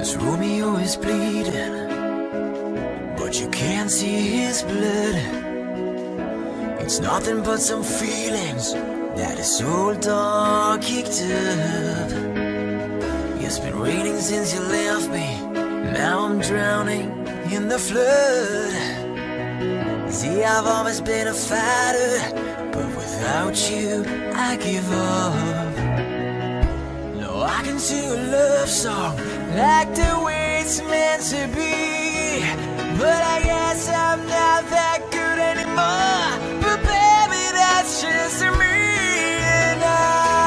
Romeo is bleeding, but you can't see his blood. It's nothing but some feelings that his soul dog kicked up. It's been raining since you left me, now I'm drowning in the flood. See, I've always been a fighter, but without you, I give up. No, I can sing a love song like the way it's meant to be, but I guess I'm not that good anymore. But baby, that's just me, and I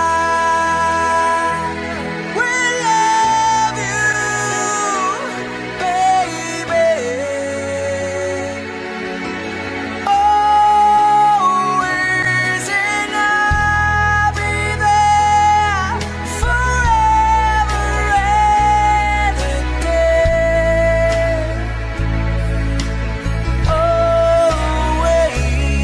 will love you, baby. Always, and I'll be there forever and a day. Always.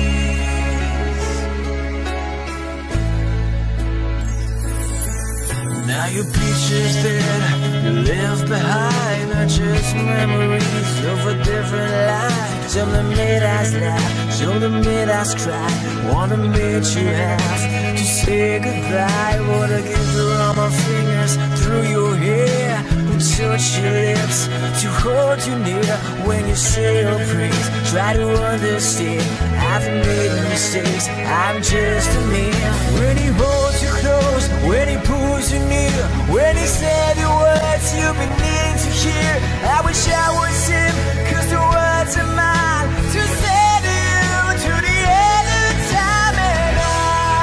Now your picture's dead, you left behind are just memories of a different life. Some that made us laugh, some that made us cry. Wanna meet you have to say goodbye. Wanna get through all my fingers, through your hair, and touch your lips, to hold you near. When you say your praise, try to understand, I've made mistakes, I'm just a man. When he holds you close, when he pulls you near, when he said the words you've been needing to hear, I wish I was him, cause the words are mine to say to you to the end of time. And I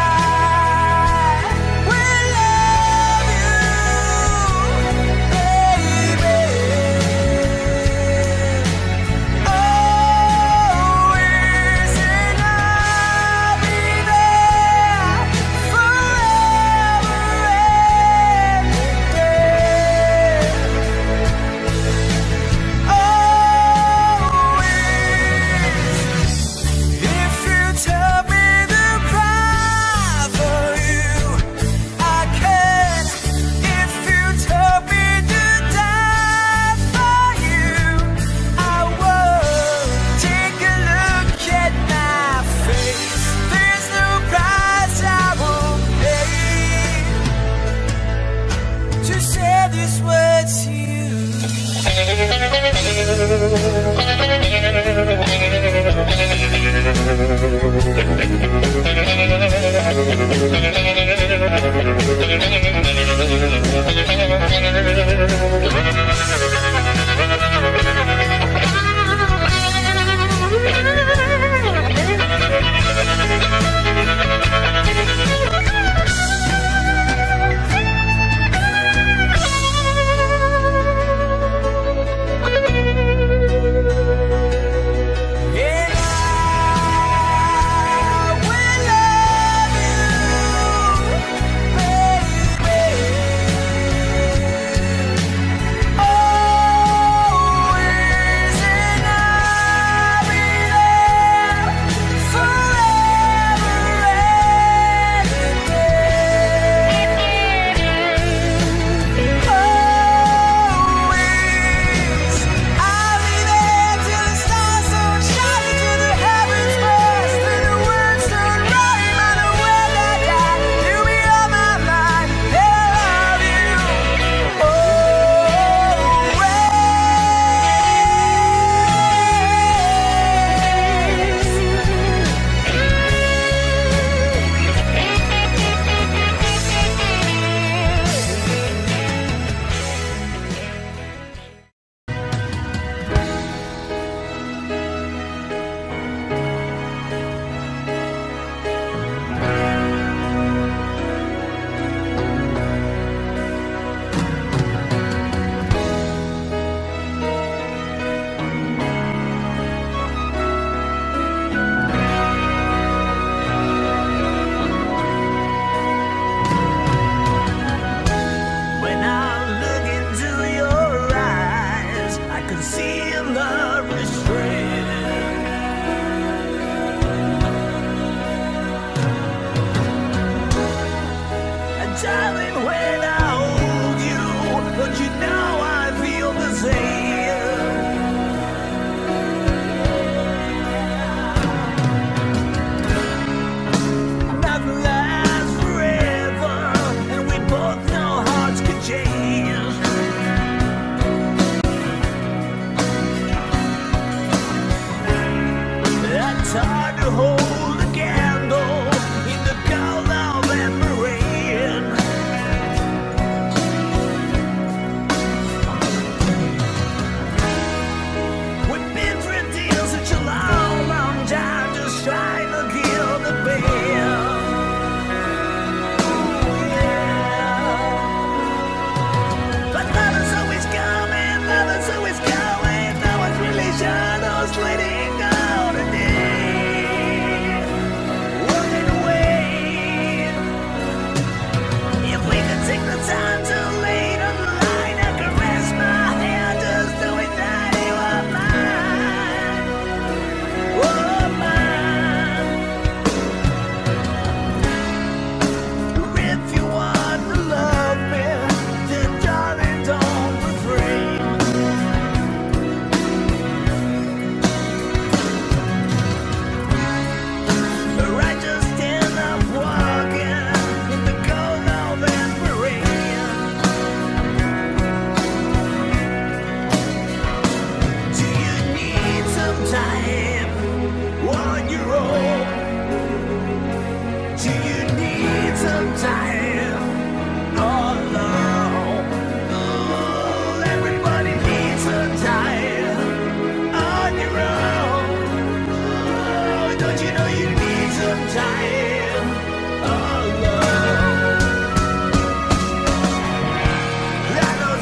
will love you, baby. Always, and I'll be there forever and a day. Always. If you tell me to cry for you, I can. If you tell me to die for you, I would. Take a look at my face. There's no price I will pay to say these words to you. And I will love you, baby. Always, and I'll be there forever and a day. Always, I'll be there till the stars don't shine, till the heavens burst, till the words don't rhyme, and the world I die. You'll be on my mind, and I love you When I look into your eyes, I can see a love restrained. And darling, when I hold you, don't you know I feel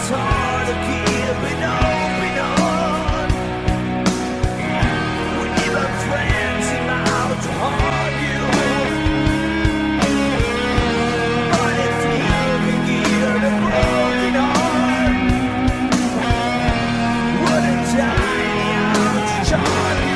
hard to keep it on. When even friends seem out to harm you. But if you can hear the broken heart, what a tiny out to charm you.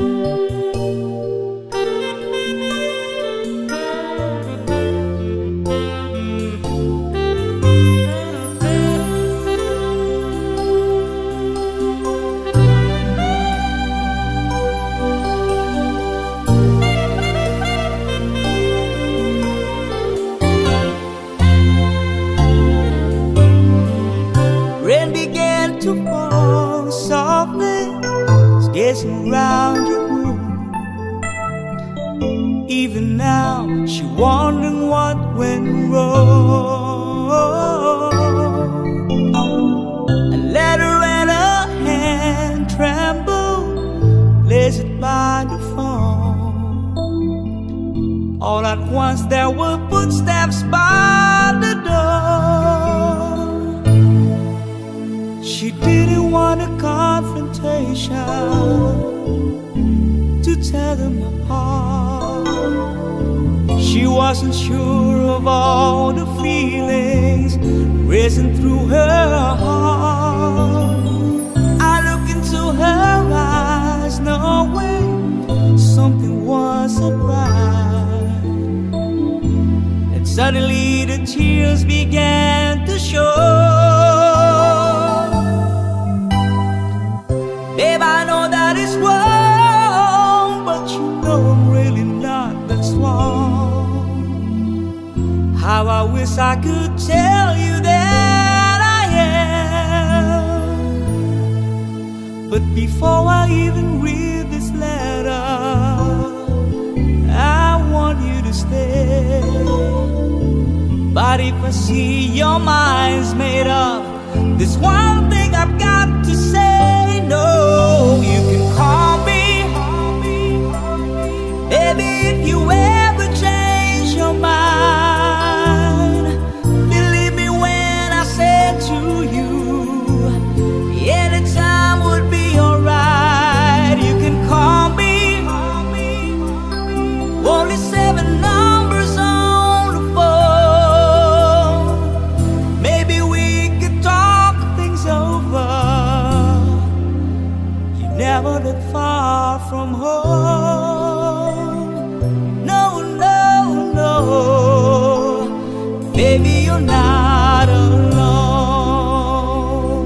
Around your room. Even now, she wondering what went wrong. A letter in her hand trembled, placed it by the phone. All at once there were footsteps by the door. She didn't want a confrontation to tear them apart. She wasn't sure of all the feelings racing through her heart. I look into her eyes, knowing something wasn't right. And suddenly the tears began to show. Babe, I know that it's wrong, but you know I'm really not that strong. How I wish I could tell you that I am. But before I even read this letter, I want you to stay. But if I see your mind's made up, there's one thing I've got to say. No, you can call me, baby, if you ever change your mind. Believe me when I say to you, anytime would be alright. You can call me, only 7 numbers on the phone. Maybe we could talk things over. Never that far from home. No, no, no, baby, you're not alone.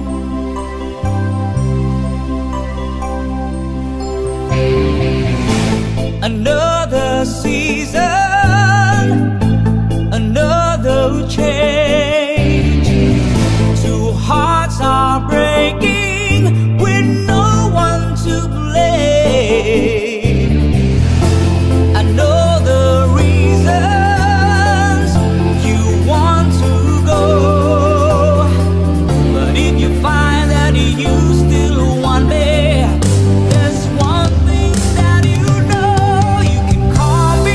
Another season, another change. 2 hearts are breaking with no one to blame. I know the reasons you want to go, but if you find that you still want me, there's one thing that you know. You can call me,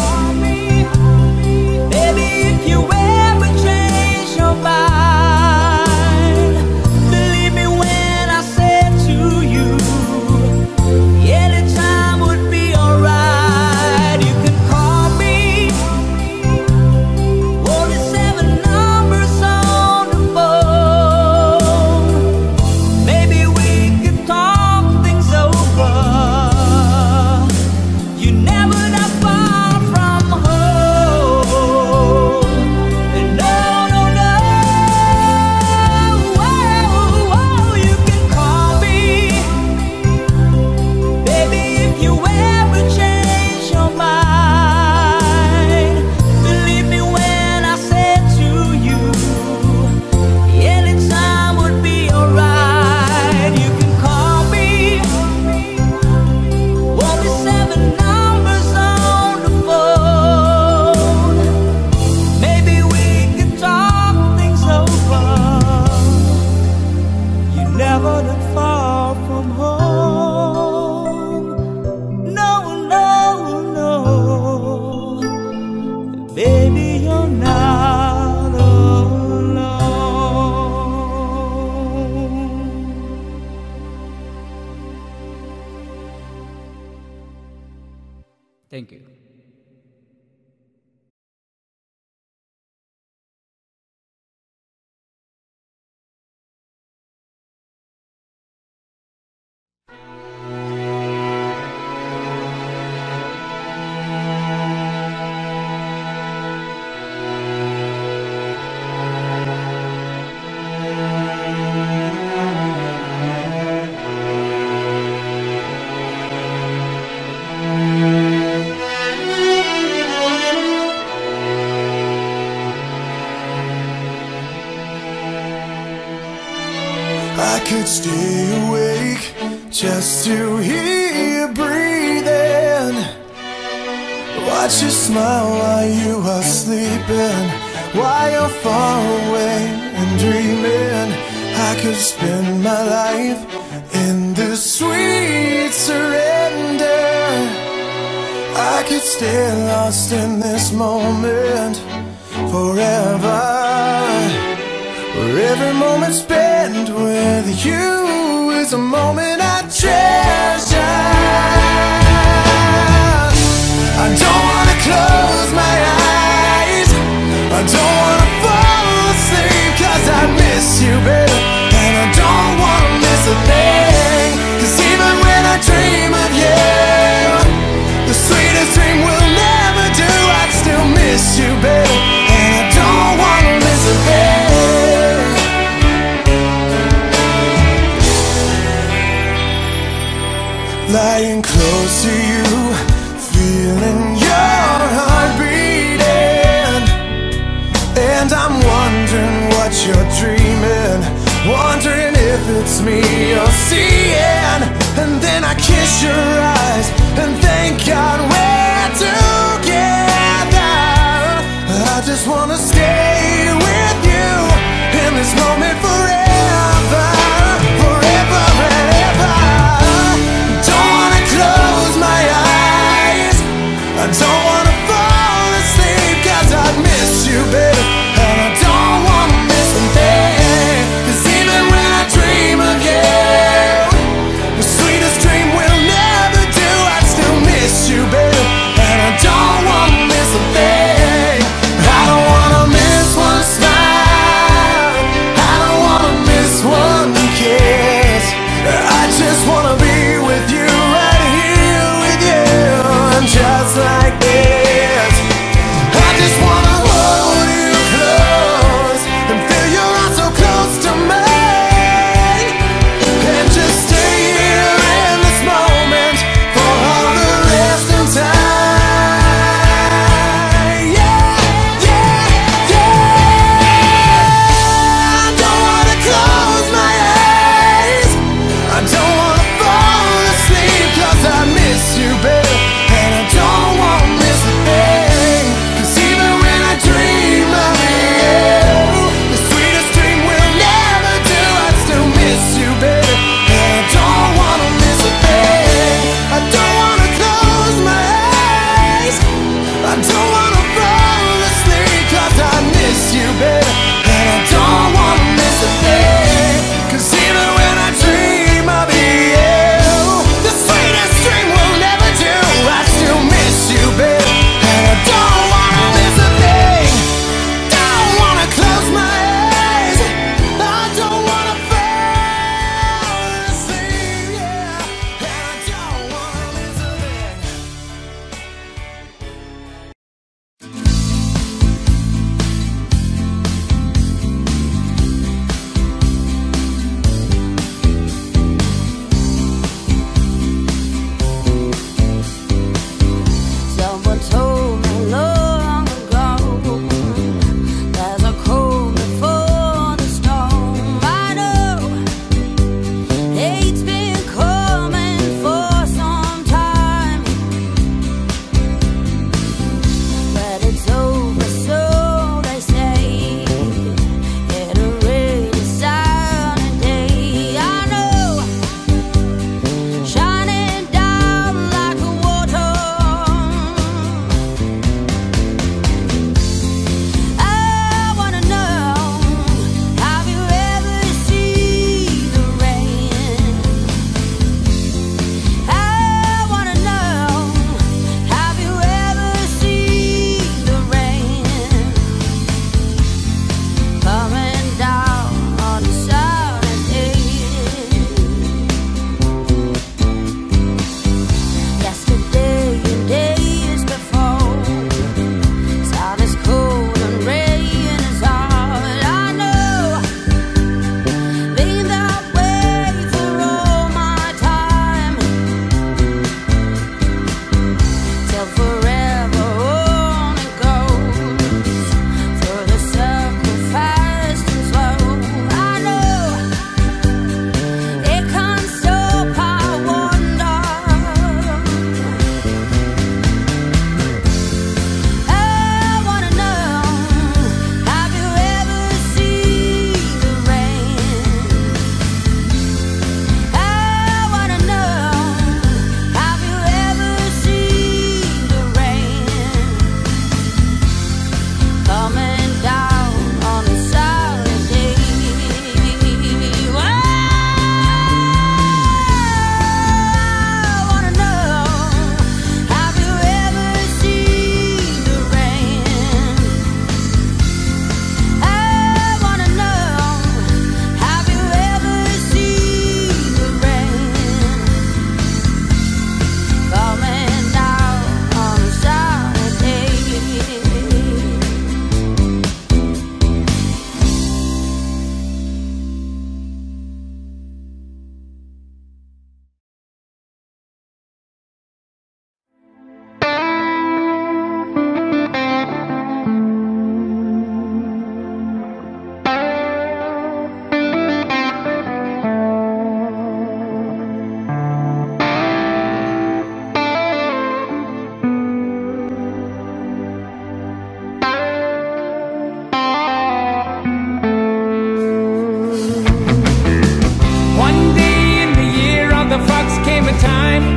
baby, if you ever change your mind. Believe me when I say to you, anytime would be alright. You can call me, only 7 numbers on the phone. Maybe we could talk things over. You're never that far from home. And no, no, no, you can call me, baby, if you ever change your mind. Believe me when I say to you, anytime would be alright. You can call me, only 7 numbers on the phone. Maybe we could talk things over. You're never that far from home. No, no, no, baby, you're not alone. Thank you. could stay awake just to hear you breathing. Watch you smile while you are sleeping, while you're far away and dreaming. I could spend my life in this sweet surrender. I could stay lost in this moment forever, where every moment spent with you is a moment I treasure. I don't wanna close my eyes, I don't wanna fall asleep, 'cause I miss you, baby, and I don't wanna miss a thing. 'Cause even when I dream of you, the sweetest dream will never do. I'd still miss you, baby, and I don't wanna miss a thing. Lying close to you, feeling your heart beating, and I'm wondering what you're dreaming, wondering if it's me you're seeing. And then I kiss your eyes and thank God we're together. I just wanna stay with you in this moment forever, forever and ever. Don't wanna close my eyes, I don't wanna fall asleep, 'cause I'd miss you, baby, and I don't wanna miss a thing. 'Cause even when I dream of you, the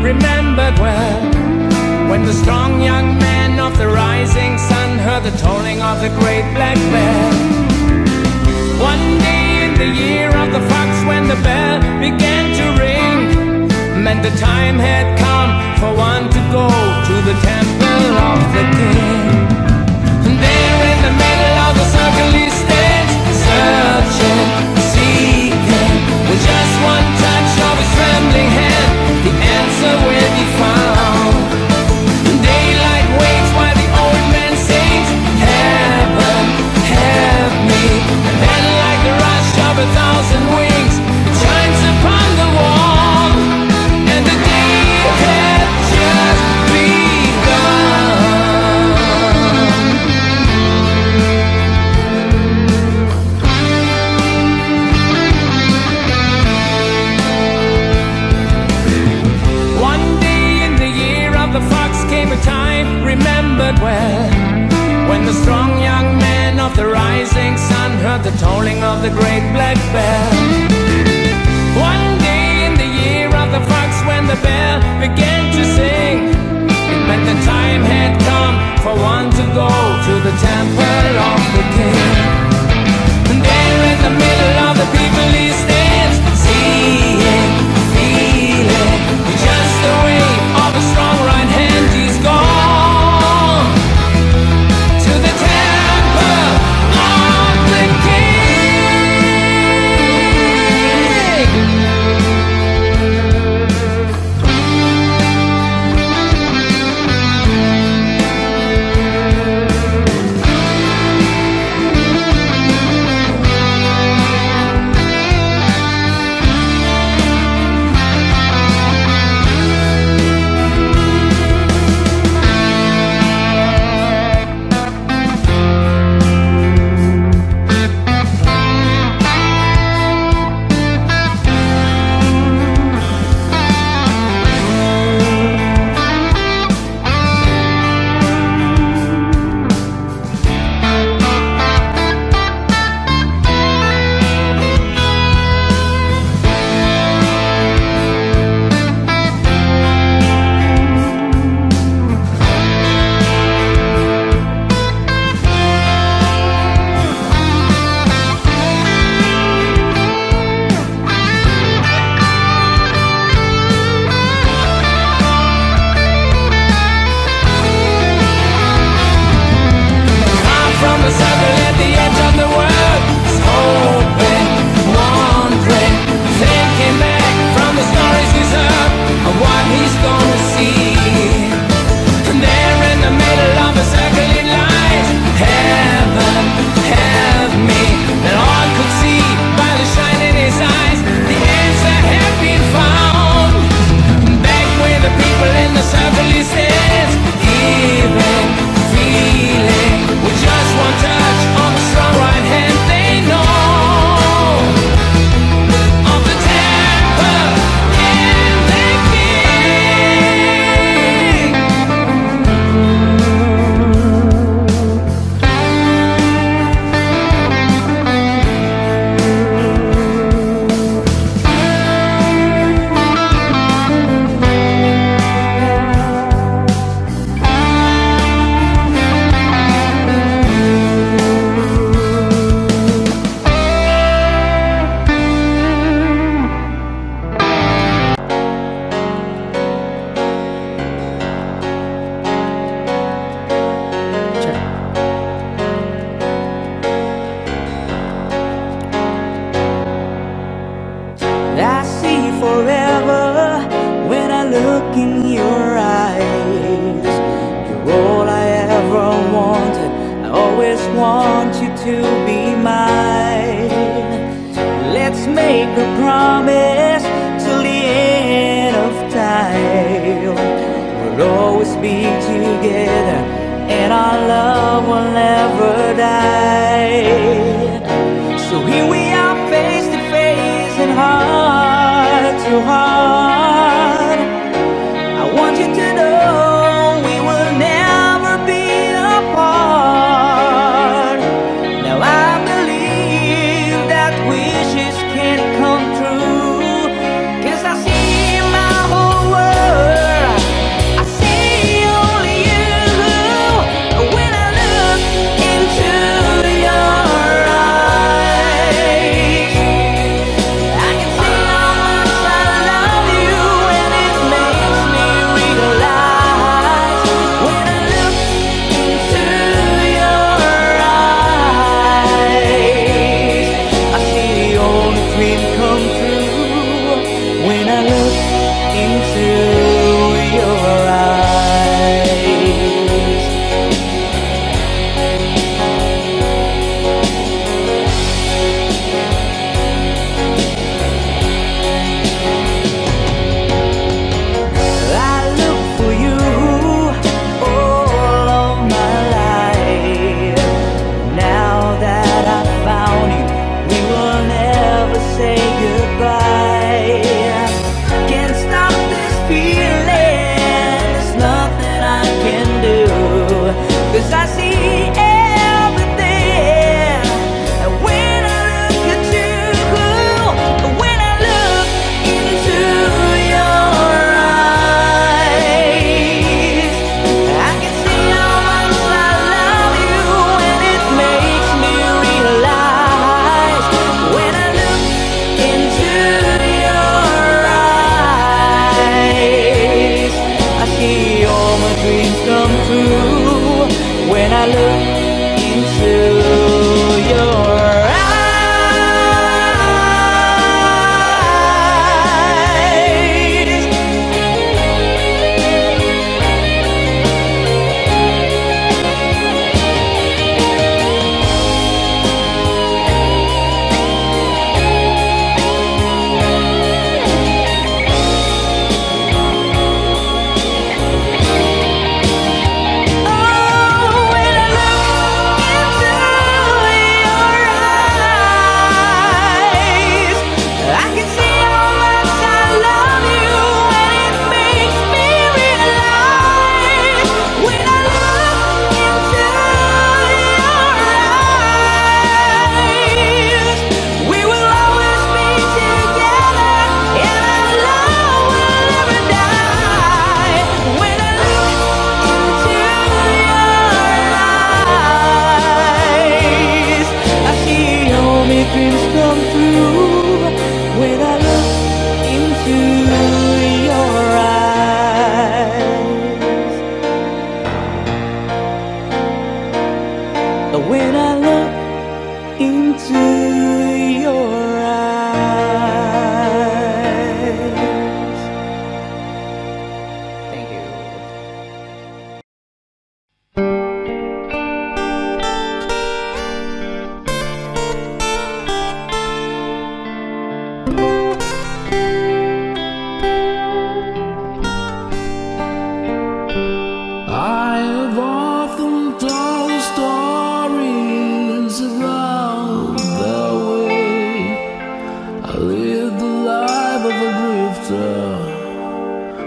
remembered well, when the strong young man of the rising sun heard the tolling of the great black bell. One day in the year of the fox, when the bell began to ring, meant the time had come for one to go to the temple of the king. And there in the middle of the circle he stands, searching, seeking, with just one touch of his trembling hand, the answer will be found. Daylight waits while the old man sings, heaven, help me. And then like the rush of 1,000 wings, it shines upon the wall, and the day had just begun. One day in the year of the fox came a time remembered well, when the strong young man of the rising sun heard the tolling of the great black bell. One day in the year of the fox, when the bell began to sing, it meant the time had come for one to go to the temple of the king. And there in the middle of the people he stands, seeing, feeling, with just the wave of a strong right hand he's gone to the temple of the king. Wishes can't come true, 'cause I see my whole world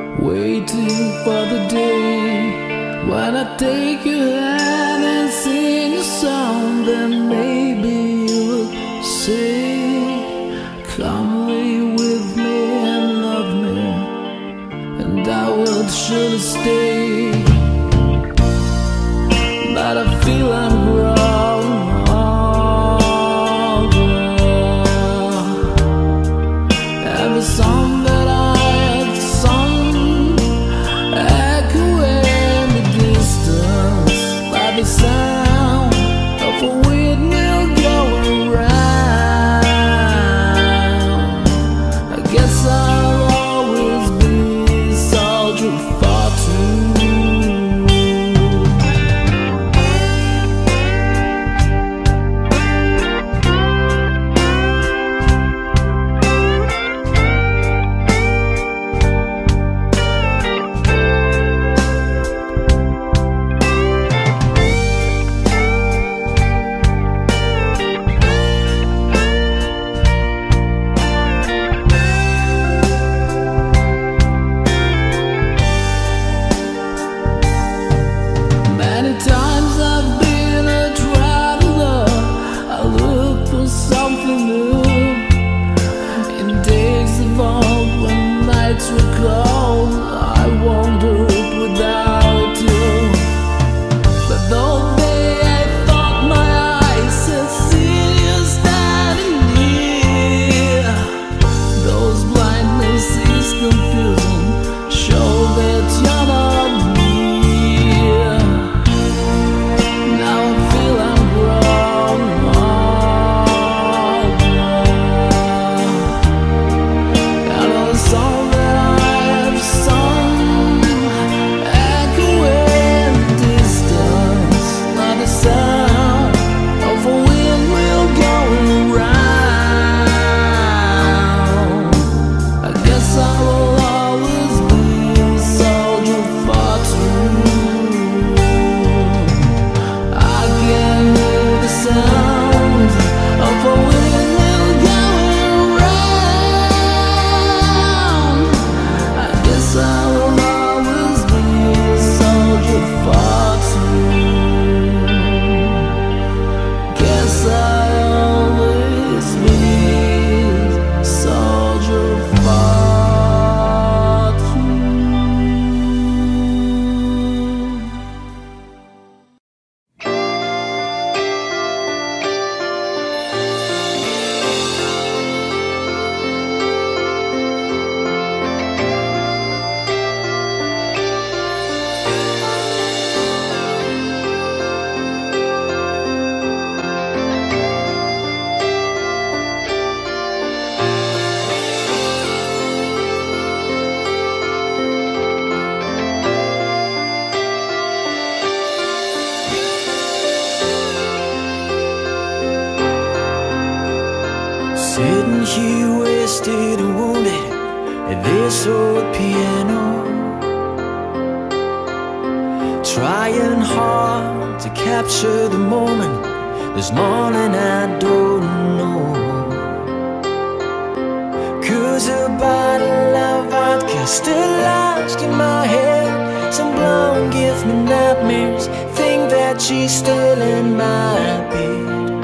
waiting for the day when I take your hand and sing a song. Then maybe you'll say, come away with me and love me, and I will surely stay. But I feel I'm growing older, and the song that I've sung echo in the distance by the sound of a windmill going round. I guess I'll always be a soldier for two. Many times I've been a traveler, I look for something new. In days of old when nights were cold, I wandered without you. But though I thought my eyes had seen you standing near, those blindness is confusing, show that you're not near. Now I feel I'm grown older, and all the song that I've sung echo in the distance like the sound of a windmill going round. I guess I will always be a soldier for two. I can hear the sound of a windmill going round. I guess I will always be a soldier for two. Guess I'll always be a soldier for two. Sitting here wasted and wounded at this old piano, trying hard to capture the moment. This morning I don't know, 'cause a bottle of vodka still lodged in my head. Some blonde gives me nightmares, think that she's still in my bed.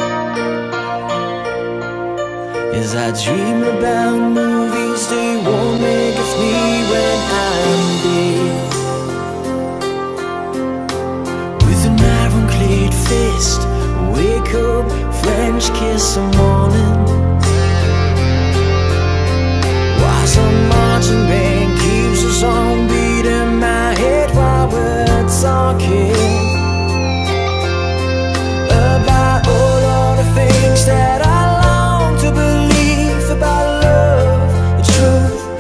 As I dream about movies they won't make of me when I'm dead. With an ironclad fist, wake up, French kiss some morning. While some marching band keeps us on beat in my head while we're talking about all of the things that I long to believe about love, the truth,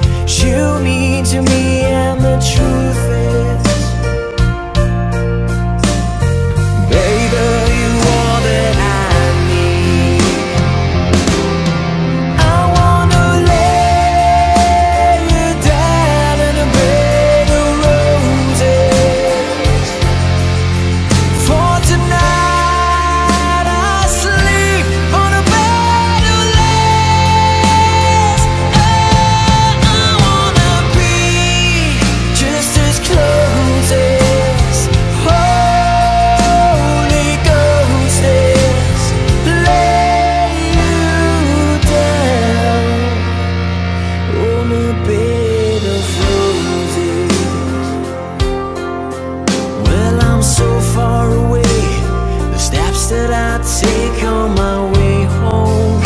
take on my way home.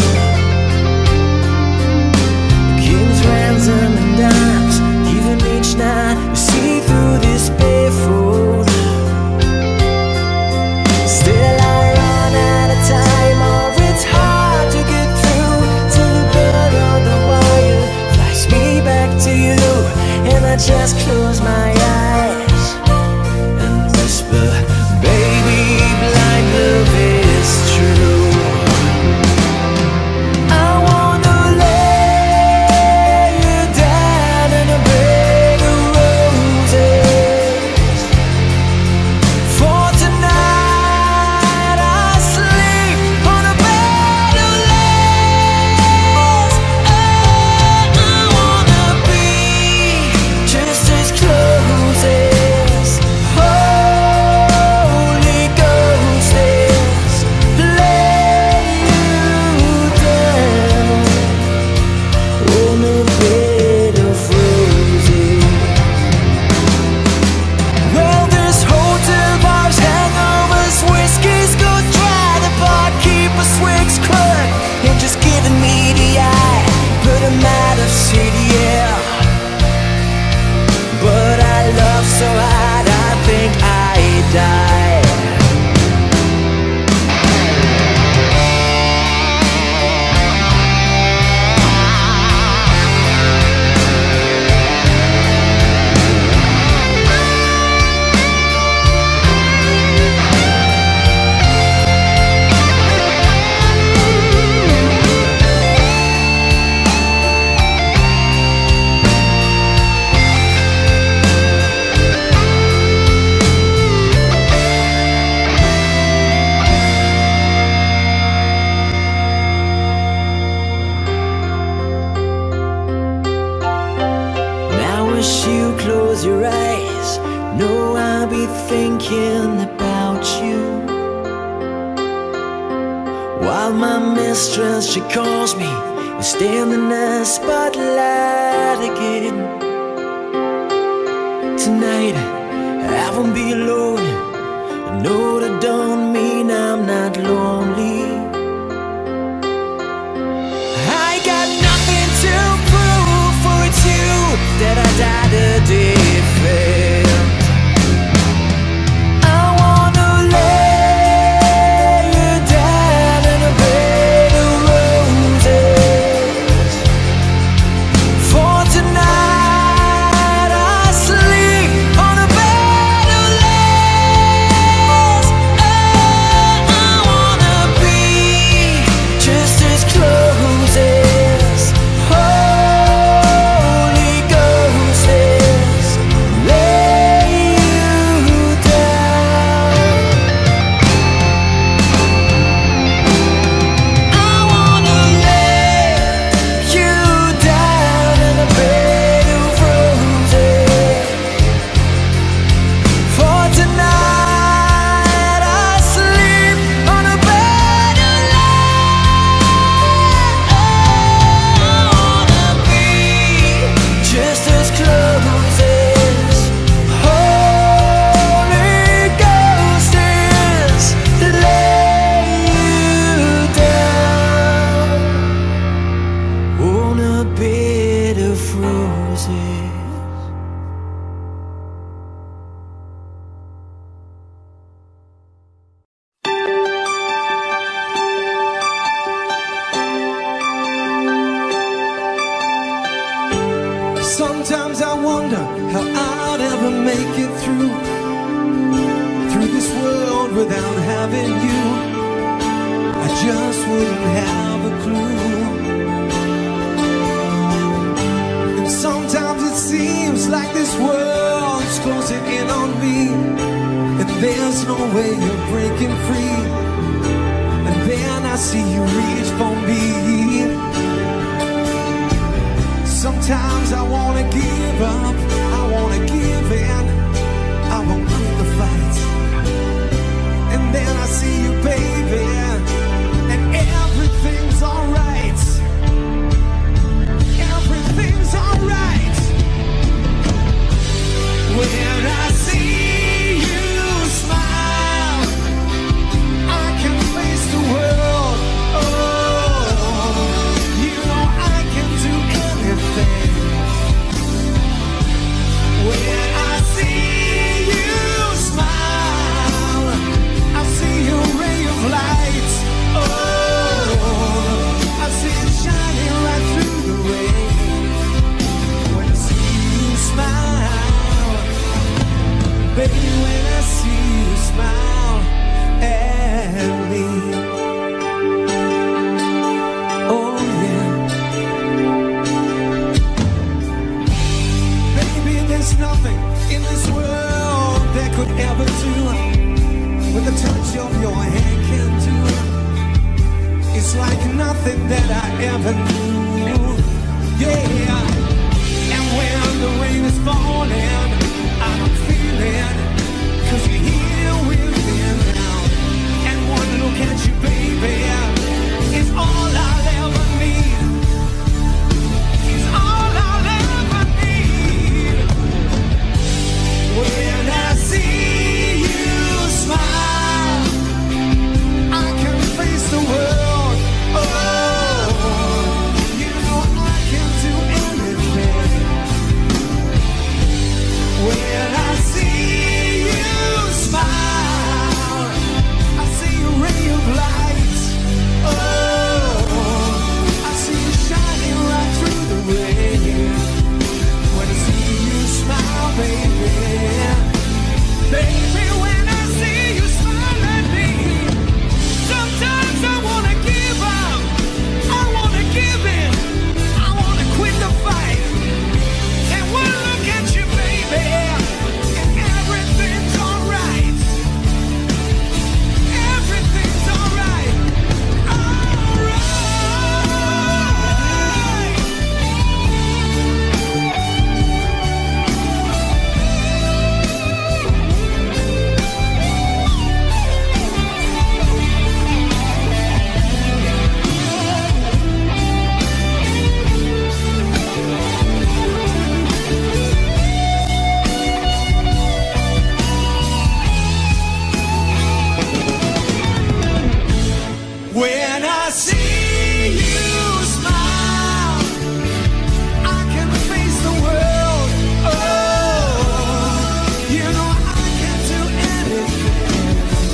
King's ransom and dimes given each night, you see through this barefoot. Still I run out of time, or it's hard to get through till the bird on the wire flies me back to you. And I just close my eyes and whisper, baby, blind love is true. I wanna lay you down in a bed of roses. For tonight I sleep on a bed of lace. Oh, I wanna be just as close as Holy Ghost is. Lay you down on a bed of roses. Well, there's hotel bars, hangovers, whiskeys go dry. The barkeeper swigs crud and just giving me the eye. But I'm out of city, yeah. But I love so hard, I think I die. Now as you close your eyes, know I'll be thinking about you. While my mistress, she calls me and stand in the spotlight again. Tonight I won't be alone. I know that don't mean I'm not lonely. I got nothing to prove, for it's you that I died a defend. I wanna lay you down in a bed of roses. For tonight I sleep on a bed of lace. Oh, I wanna be just as close as Holy Ghost is. Lay you down. I wanna lay you down in a bed of roses. For tonight I sleep on a bed of lace. I wanna be just as close as Holy Ghost is. Lay you down on a bed of roses. Sometimes I wonder how I'd ever make it through this world without having you. I just wouldn't have a clue. And sometimes it seems like this world's closing in on me, and there's no way you're breaking free. And then I see you reach for me. Sometimes I wanna give up, I wanna give in, I won't quit the fight. And then I see you, baby, and everything's alright. Everything's alright. When I see you smile, I can face the when I see you smile at me. Oh yeah. Baby, there's nothing in this world that could ever do what the touch of your hand can do. It's like nothing that I ever knew. Yeah. And when the rain is falling, I'm feeling, 'cause you're here with me now. And one look at you, baby, is all I'll ever need. Is all I'll ever need. When I see you smile, I can face the world. Oh, you know I can do anything. When I see you smile, I see a ray of light. Oh, I see you shining right through the rain. When I see you smile, baby, baby, when I see you smile at me, sometimes I wanna give up, I wanna give in, I wanna quit the fight. And one look at you, baby, and everything's alright. Everything's alright. Alright. When I see you smile, I can face the world. Oh, you know I can do anything.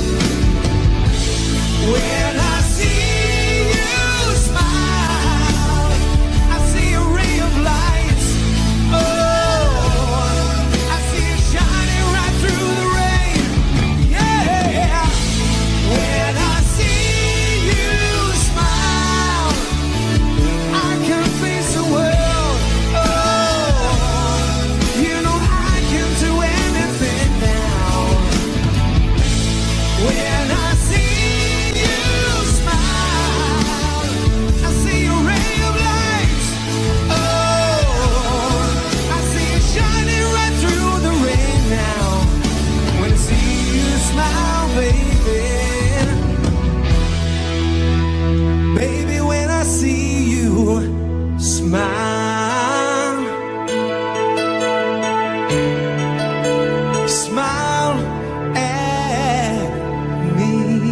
When I see you smile, I see a ray of light. Oh, I see it shining right through the rain. Yeah. When I see you smile, I can face the world. Oh, you know I can do anything now. When I see you smile, I see a ray of light. Oh, I see it shining right through the rain now. When I see you smile, baby, baby, when I see you smile, smile at me.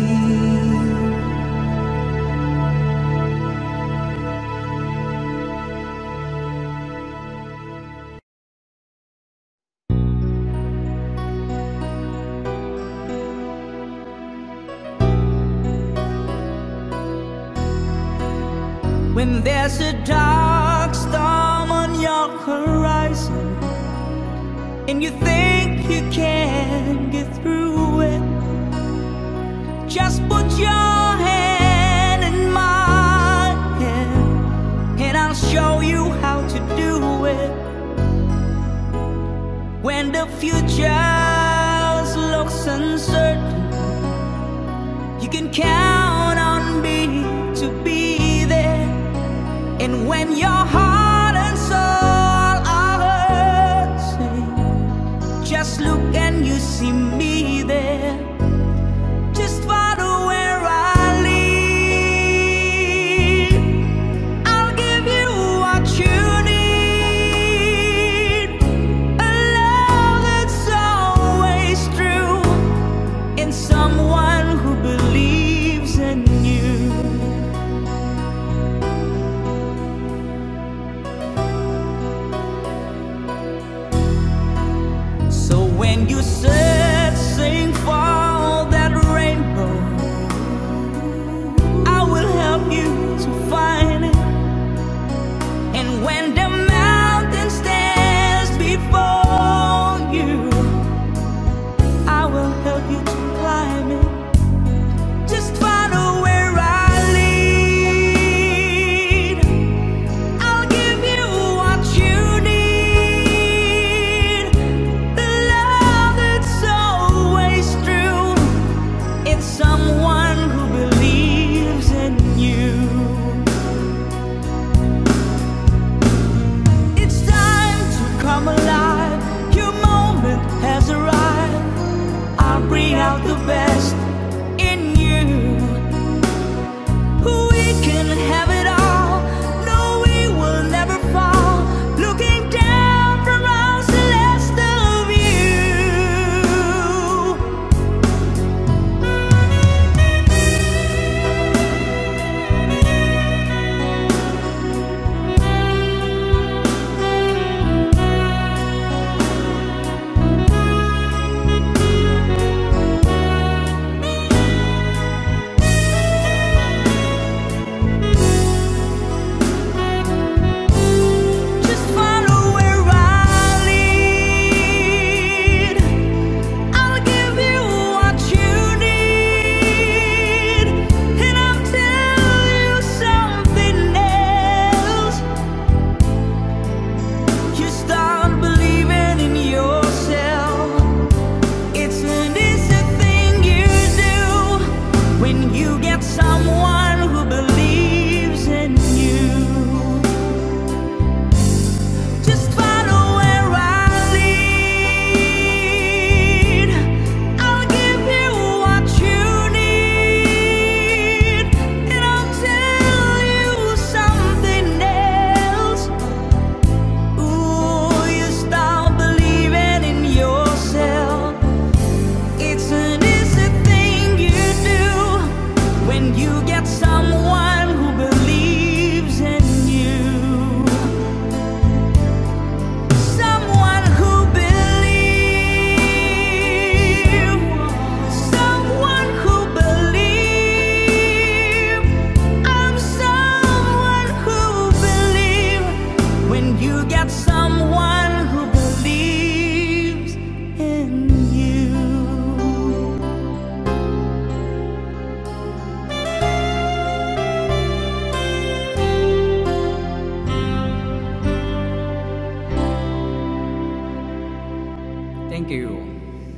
When there's a dark storm on your horizon and you think you can't get through it, just put your hand in my hand and I'll show you how to do it. When the future looks uncertain, you can count on me to be there. And when your heart and soul are hurting, just look and you see me there. Just follow where I lead. I'll give you what you need, a love that's always true, in someone who believes in you. When you searching for that rainbow, I will help you to find it. And when the mountain stands before you, Thank you.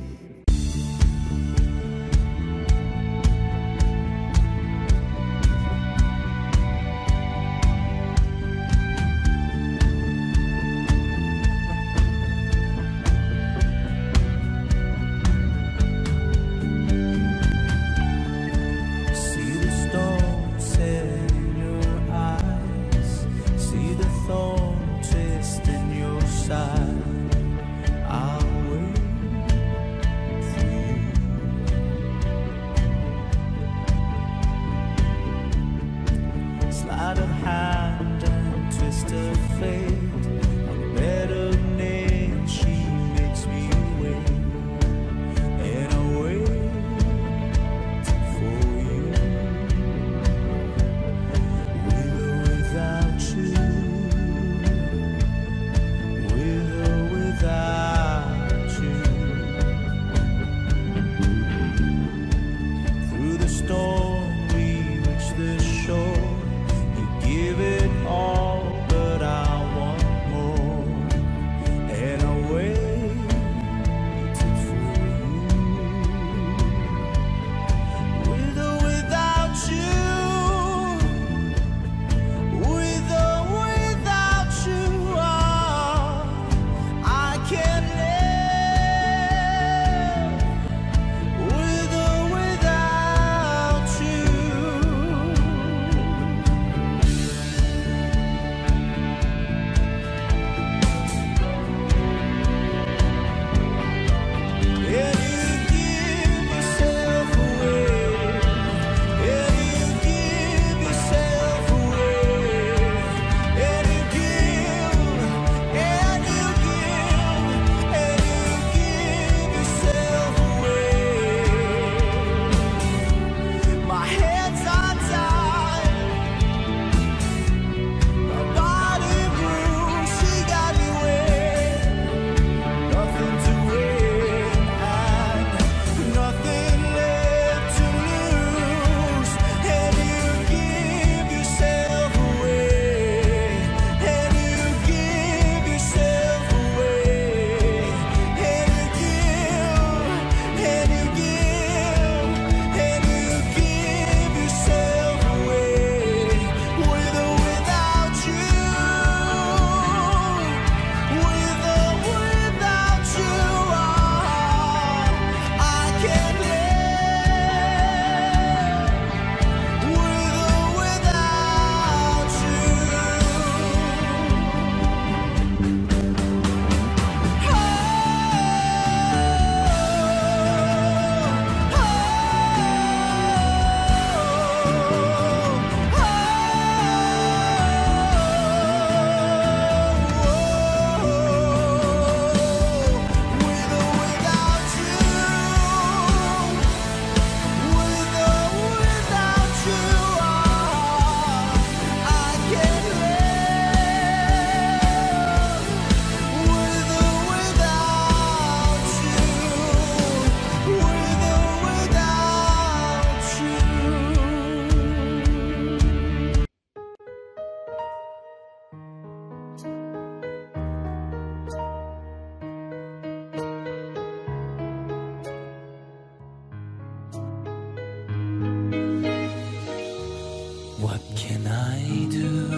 What can I do?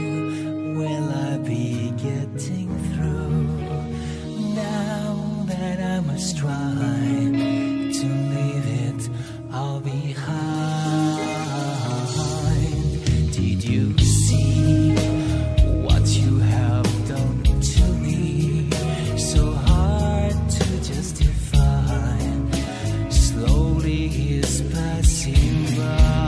Will I be getting through? Now that I must try to leave it all behind. Did you see what you have done to me? So hard to justify. Slowly is passing by.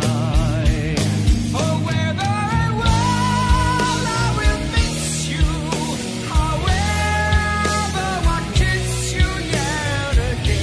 Again.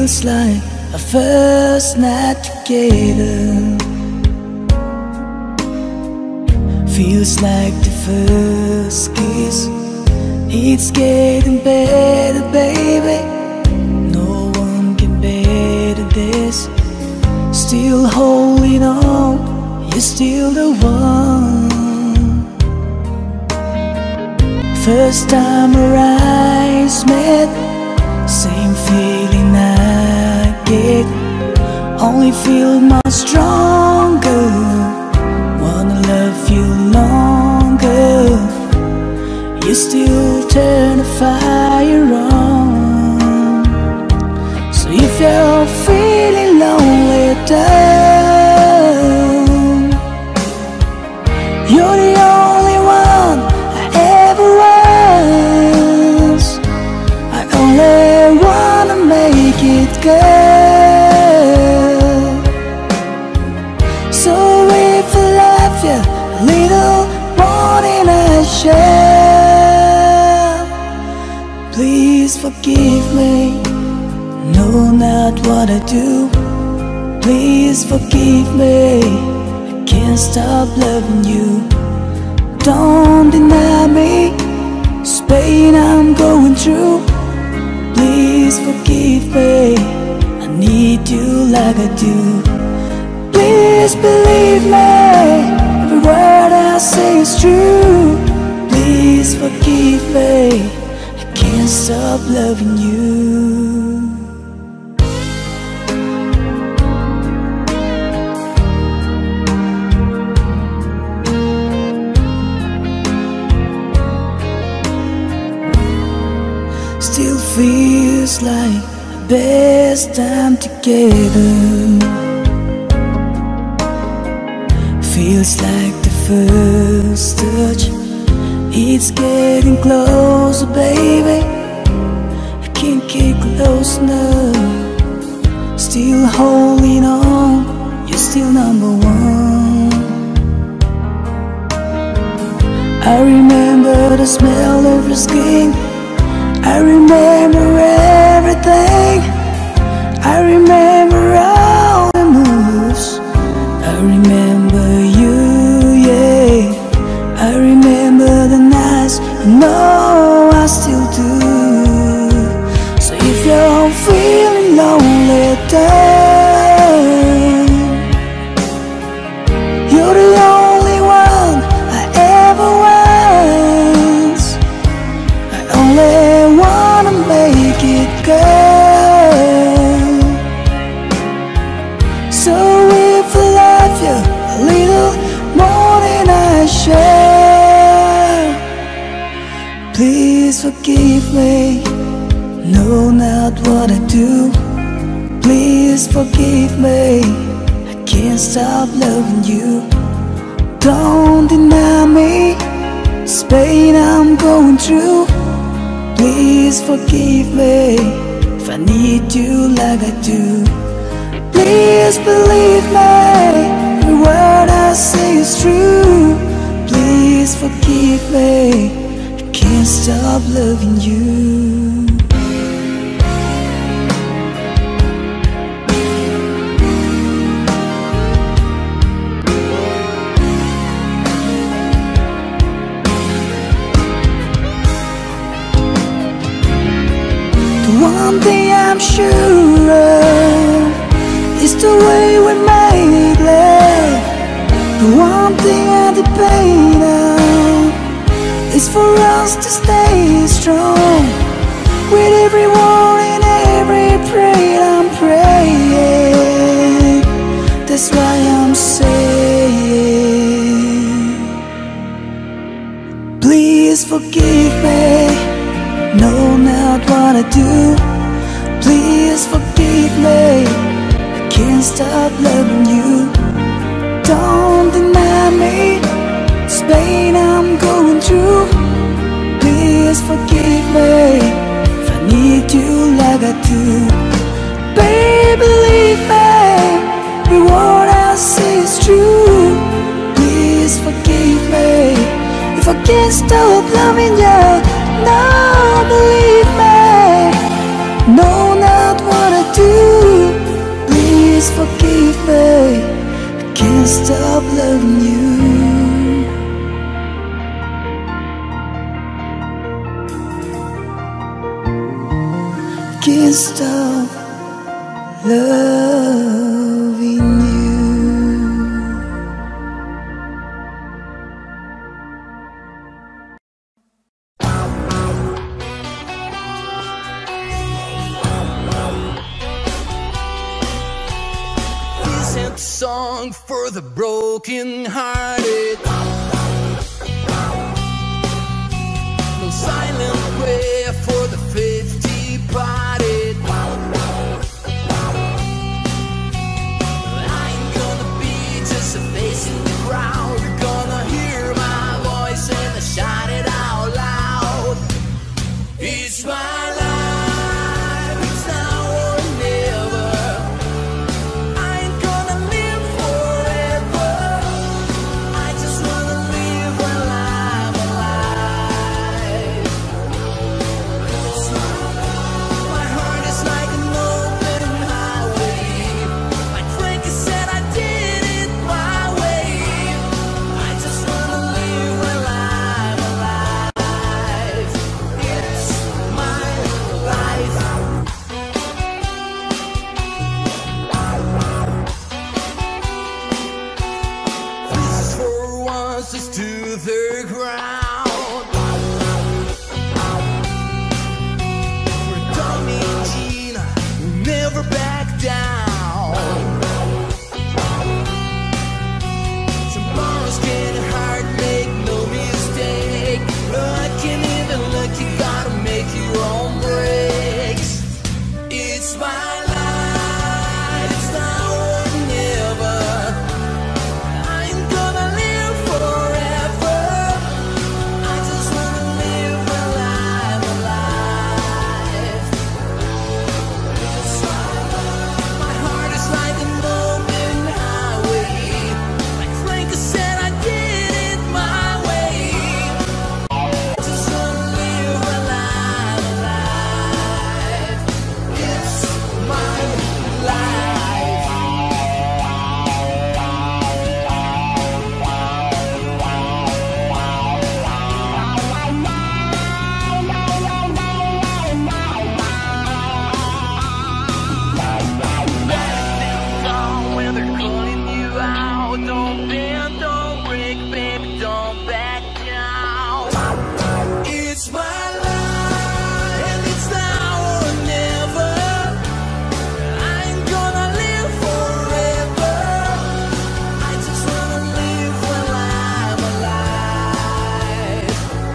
feels like a first night together. Feels like the first kiss. It's getting better, baby. No one can better this. Still holding on, you're still the one. First time our eyes met, same feeling I get. Only feel much stronger. Wanna love you longer. You still turn the fire on. So if you're feeling lonely down, you're the only one I ever was. I only wanna make it good. So if I love you a little more than I shall, please forgive me. No, not what I do. Please forgive me. I can't stop loving you. Don't deny me this pain I'm going through. Please forgive me. I need you like I do. Please believe me. Every word I say is true. Please forgive me. I can't stop loving you. Still feels like the best time together. Feels like the first touch. It's getting closer, baby. I can't get close now. Still holding on, you're still number one. I remember the smell of your skin. I remember everything. I remember all the moves. I remember you, yeah. I remember the nights, and no, I still do. So if you're feeling lonely down, you're the only one I ever was. I only wanna make it good. So if I love you a little more than I shall, please forgive me. No, not what I do. Please forgive me. I can't stop loving you. Don't deny me this pain I'm going through. Please forgive me if I need you like I do. Please believe me. Every word I say is true. Please forgive me. I can't stop loving you. One thing I'm sure of is the way we made love. The one thing I debate on is for us to stay strong. With every word and every prayer I'm praying. That's why I'm saying, please forgive me. No, not what I do. Please forgive me. I can't stop loving you. Don't deny me this pain I'm going through. Please forgive me if I need you like I do. Baby, believe me. Every word I say is true. Please forgive me if I can't stop loving you. No, believe me. No, not what I do. can't stop loving you. Can't stop loving you. This is a song for the broken hearted. No silent prayer for the faith departed. I ain't gonna be just a face in the crowd. You're gonna hear my voice and I shout it out loud. It's my life, it's now or never. I ain't gonna live forever. I just wanna live while I'm alive. My heart is like an open highway. Like Frankie said, I did it my way. I just wanna live while I'm alive. It's my life. This is for once just to the ground. For Tommy and Gina, we'll never back down. Tomorrow's getting hard, make no mistake. Luck and even luck, you gotta make your own breaks. It's my life, it's now or never. I ain't gonna live forever. I just wanna live while I'm alive. My heart is like an open highway. Like Frankie said, I did it my way. I just wanna live while I'm alive. It's my life. When they're calling you out, don't bend, don't break, baby, don't back down. It's my life, and it's now or never. I ain't gonna live forever. I just wanna live while I'm alive.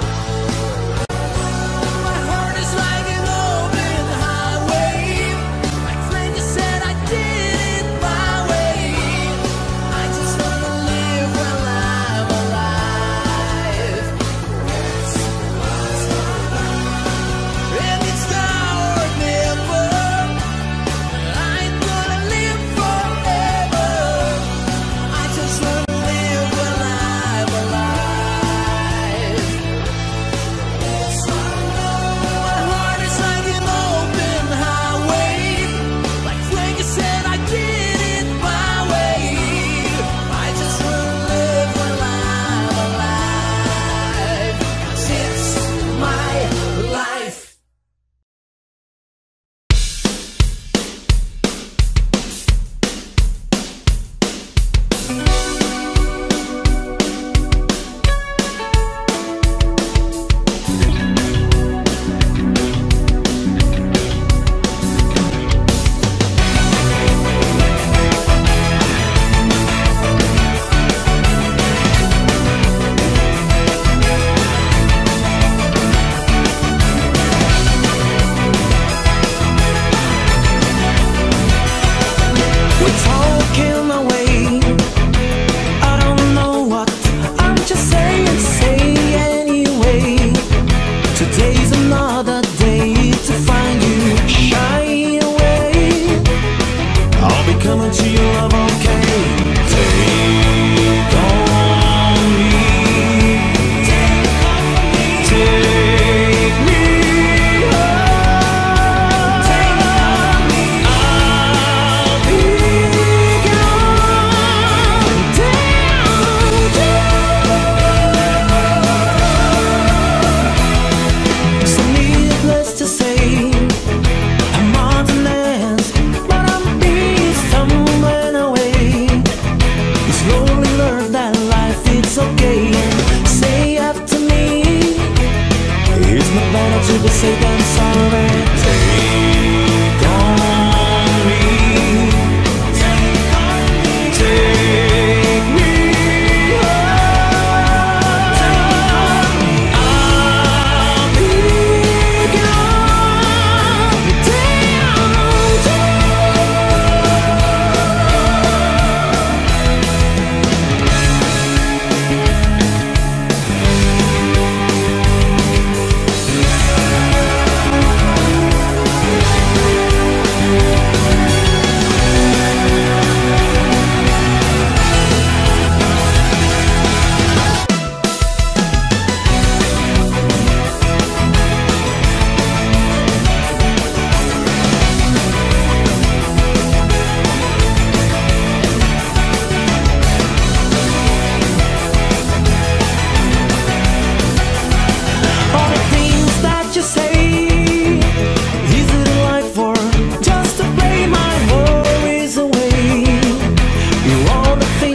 My heart is like an open highway. Like Frankie said, I did it my way. I just wanna live while I'm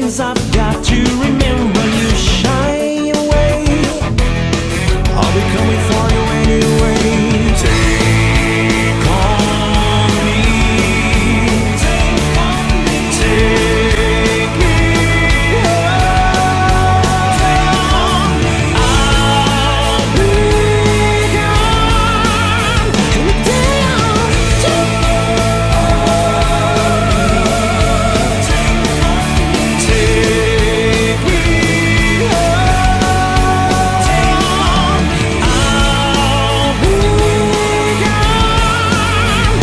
things I've got to remember. You shy away, I'll be coming for you anyway. Take on me, take on me, take me home. Take on me, I'll be gone. Come down, take on me, take me home. Take on me, I'll be gone.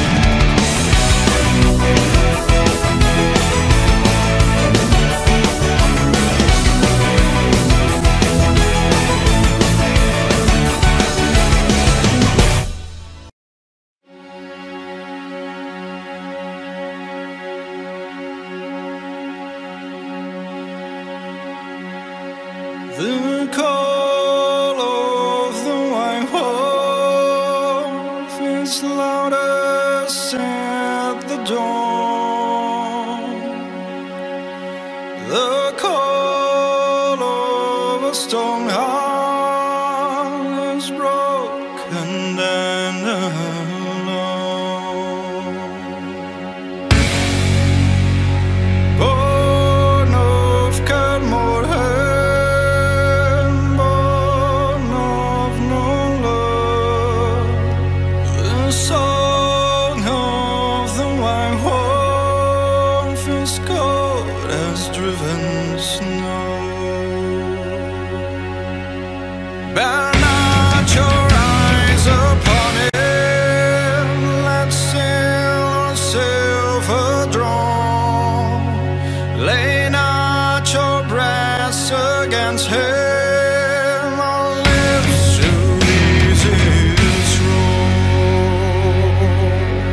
The call of the white wolf is loudest at the dawn. The call of a stone heart is broken and alone. Born of Cadmore hand, born of no love. The song of the white wolf is cold as driven snow. Burn out your eyes upon it, let's sail ourselves adrift. Lay not your breast against him, our lips to ease his roll.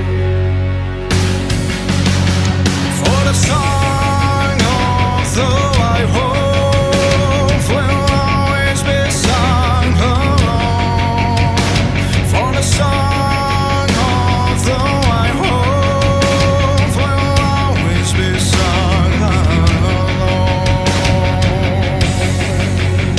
For the song of the white wolf will always be sung alone. For the song of the white wolf will always be sung alone.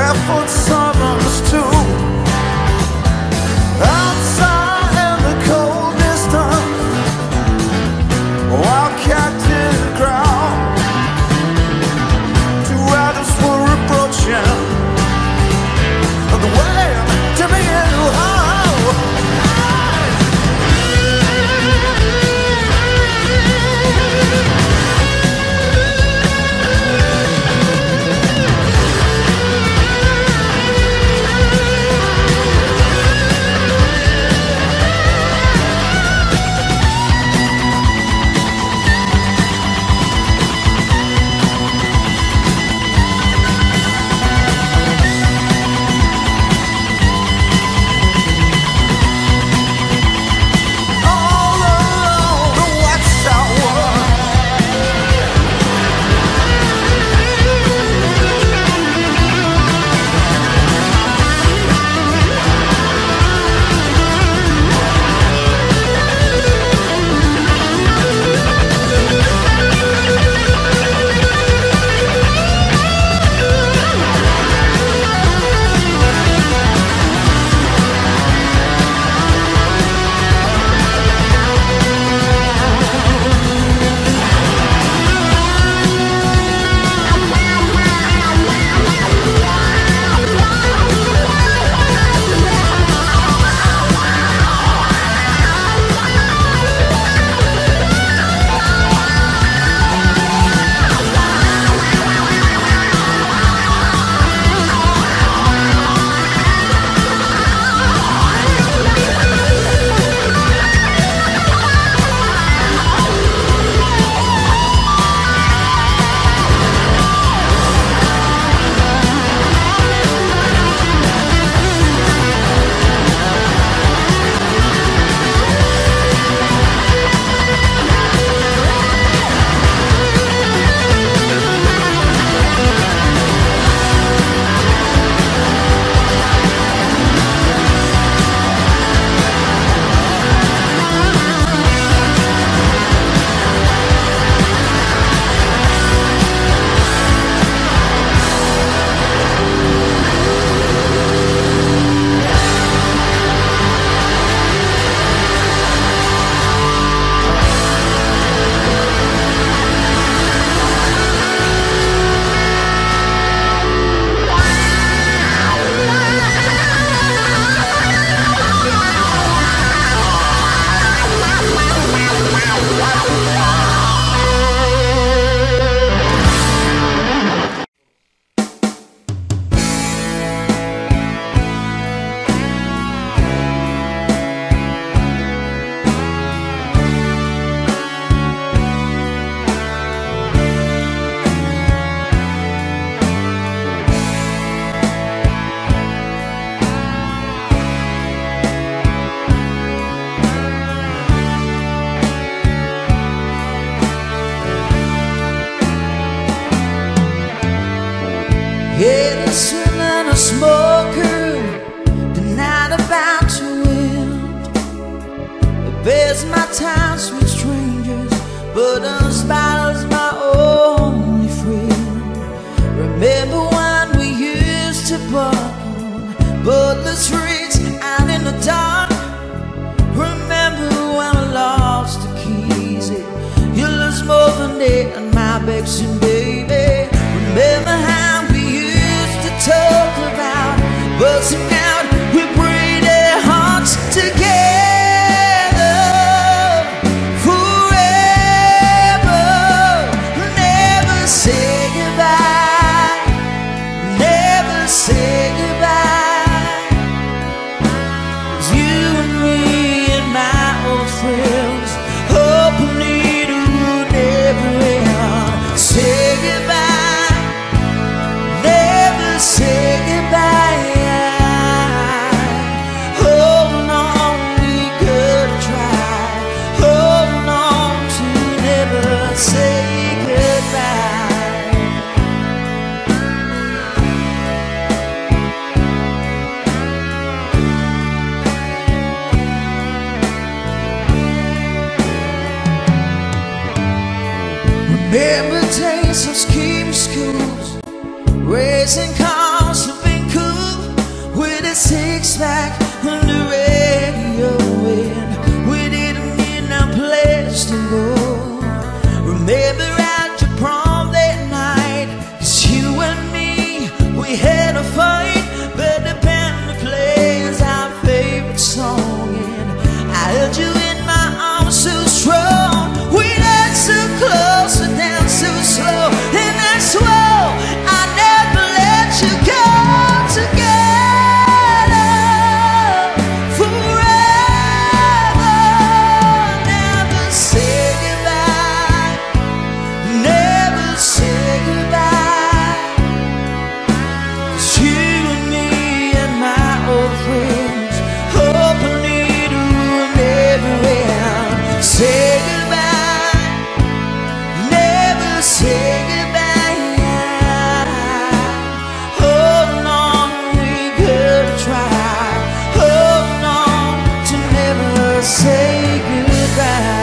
barefoot summers too. Outside in the cold distance, wildcat in the crowd, two riders were approaching the way to be in how. Innocent and a smoker, denied about to end. I bears my time, sweet strangers, but a spider's my only friend. Remember when we used to park on Butler streets out in the dark? Remember when I lost the keys? You lose more than that in my vexing, baby. Remember how we used to talk about busting out, we breathe our hearts together forever. Never say goodbye, never say goodbye. 'Cause you and me and my old friends openly to never say goodbye. Say goodbye. Hold on, we could try. Hold on to never say goodbye. Remember days of scheme schools, racing cars, big six-pack on the radio, and we didn't get no place to go. Remember at your prom that night, 'cause you and me, we had a fight, but the band plays our favorite song, and I held you in my arms so strong. We danced so close and danced so slow, and I swore I'd never let you go. Together forever, never say goodbye, never say goodbye. 'Cause you and me and my old friends hopefully to never end. Say goodbye, never say goodbye. Hold on, we could try. Hold on to never say goodbye.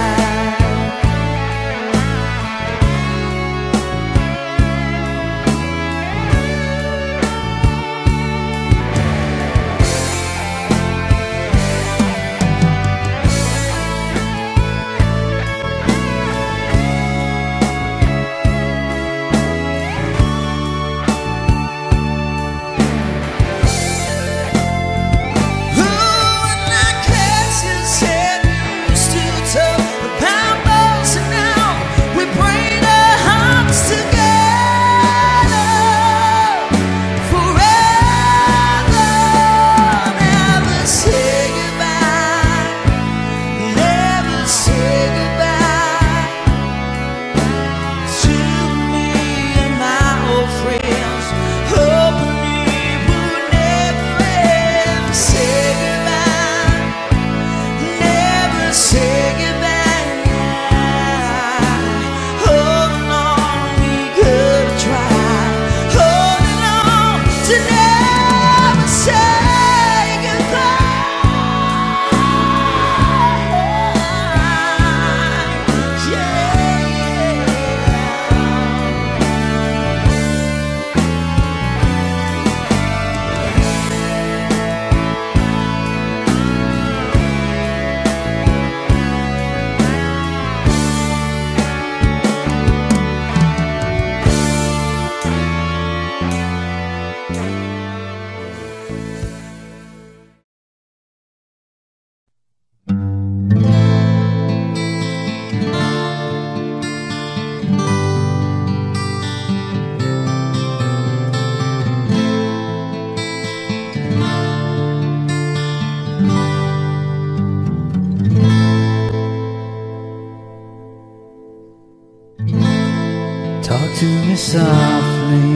Talk to me softly,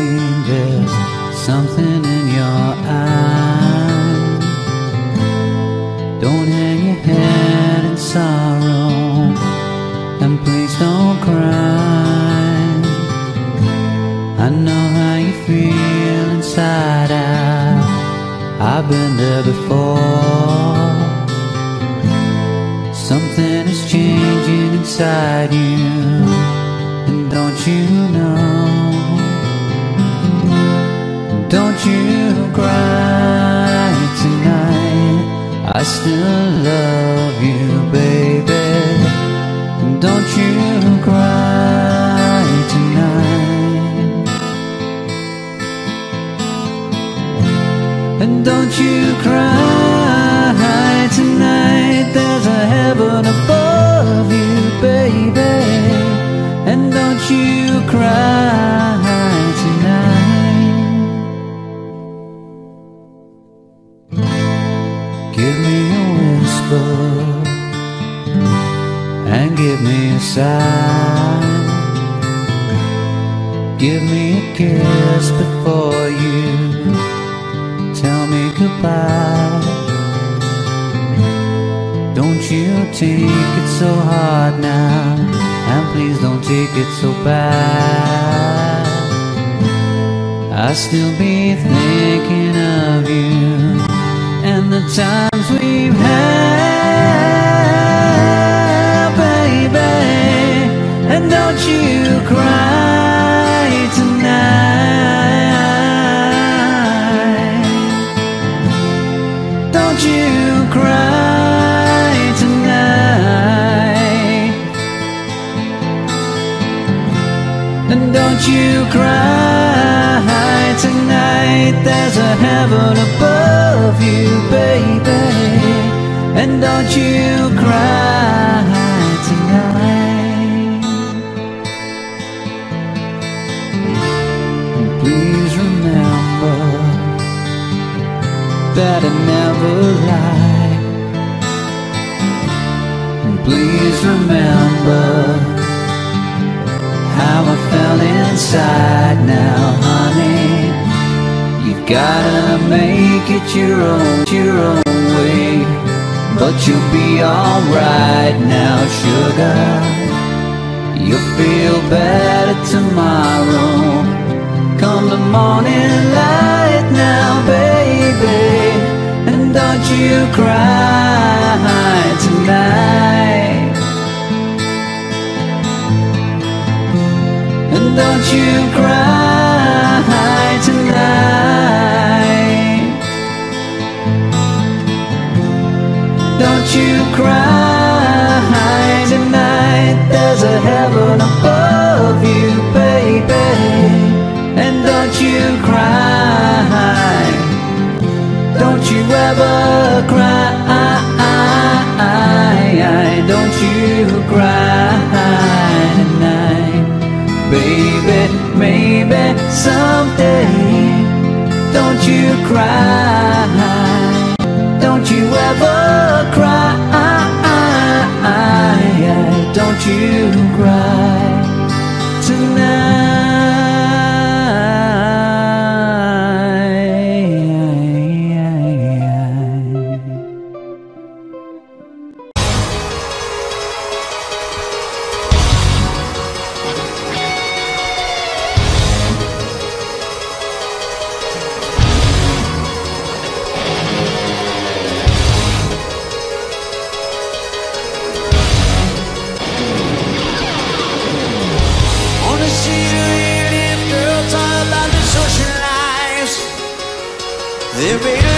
there's something in your eyes. Don't hang your head in sorrow, and please don't cry. I know how you feel inside out, I've been there before. Something is changing inside you, and don't you know? Don't you cry tonight, I still love you, baby. Don't you cry tonight. And don't you cry tonight, there's a heaven above you, baby. And don't you cry tonight. Give me a whisper and give me a sigh. Give me a kiss before you tell me goodbye. Don't you take it so hard now, and please don't take it so bad. I still be thinking of you and the times we've had, baby. And don't you cry tonight. you cry tonight. There's a heaven above you, baby. And don't you cry tonight. Please remember that I never lied. Please remember how I felt inside. Now, honey, you've gotta make it your own way. But you'll be alright now, sugar. You'll feel better tomorrow. Come the morning light now, baby. And don't you cry tonight. And don't you cry tonight. Don't you cry tonight. There's a heaven above you, baby. And don't you cry. Don't you ever cry. Don't you cry tonight. Baby, maybe someday. Don't you cry. Don't you ever cry. Don't you cry tonight. They made